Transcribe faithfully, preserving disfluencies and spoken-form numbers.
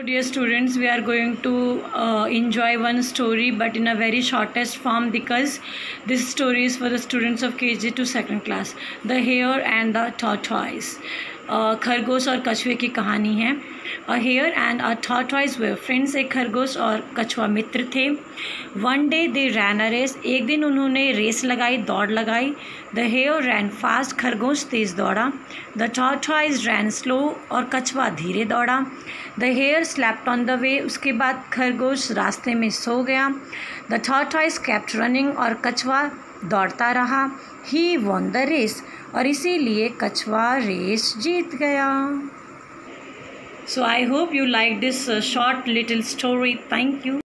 Dear students, we are going to uh, enjoy one story but in a very shortest form because this story is for the students of K G to second class. The Hare and the Tortoise. uh, खरगोश और कछुए की कहानी है. A hare and a tortoise were friends. एक खरगोश और कछुआ मित्र थे. One day they ran a race. एक दिन उन्होंने रेस लगाई, दौड़ लगाई. The hare ran fast. खरगोश तेज दौड़ा. The tortoise ran slow. और कछुआ धीरे दौड़ा. The hare slept on the way. उसके बाद खरगोश रास्ते में सो गया. The tortoise kept running. और कछुआ दौड़ता रहा. He won the race. और इसीलिए कछुआ रेस जीत गया. So I hope you like this uh, short little story. Thank you.